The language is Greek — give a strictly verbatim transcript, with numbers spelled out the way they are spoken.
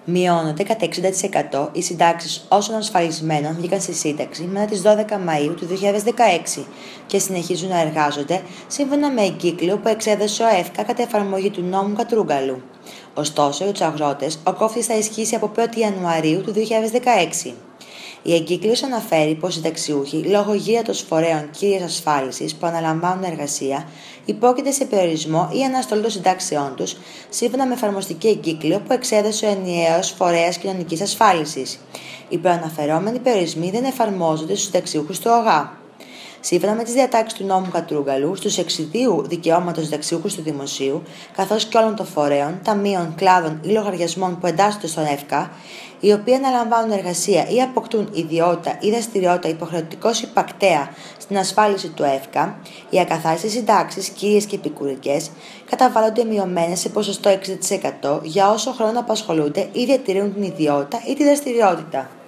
Μειώνονται κατά εξήντα τοις εκατό οι συντάξεις όσων ασφαλισμένων βγήκαν στη σύνταξη μετά τις δώδεκα Μαΐου του δύο χιλιάδες δεκαέξι και συνεχίζουν να εργάζονται σύμφωνα με εγκύκλιο που εξέδωσε ο ΕΦΚΑ κατά εφαρμογή του νόμου Κατρούγκαλου. Ωστόσο, για τους αγρότες, ο κόφτης θα ισχύσει από πρώτη Ιανουαρίου του δύο χιλιάδες δεκαέξι. Η εγκύκλιος αναφέρει πως οι συνταξιούχοι, λόγω γύρατος φορέων κύριας ασφάλισης που αναλαμβάνουν εργασία, υπόκειται σε περιορισμό ή αναστολή των συντάξεών τους, σύμφωνα με εφαρμοστική εγκύκλιο που εξέδωσε ο ενιαίος φορέας κοινωνικής ασφάλισης. Οι προαναφερόμενοι περιορισμοί δεν εφαρμόζονται στους συνταξιούχους του ΟΓΑ. Σύμφωνα με τις διατάξεις του νόμου Κατρούγκαλου, στους εξιδίου δικαιώματος συνταξιούχους του Δημοσίου, καθώς και όλων των φορέων, ταμείων, κλάδων ή λογαριασμών που εντάσσονται στον ΕΦΚΑ, οι οποίοι αναλαμβάνουν εργασία ή αποκτούν ιδιότητα ή δραστηριότητα υποχρεωτικώς υπακτέα στην ασφάλιση του ΕΦΚΑ, οι ακαθάριστες συντάξεις, κύριες και επικουρικές, καταβάλλονται μειωμένες σε ποσοστό εξήντα τοις εκατό για όσο χρόνο απασχολούνται ή διατηρούν την ιδιότητα ή τη δραστηριότητα.